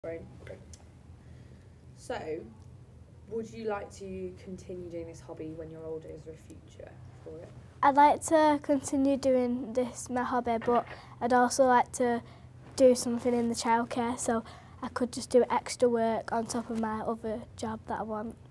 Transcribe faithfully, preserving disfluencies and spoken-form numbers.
Great. So, would you like to continue doing this hobby when you're older? Is there a future for it? I'd like to continue doing this, my hobby, but I'd also like to do something in the childcare, so I could just do extra work on top of my other job that I want.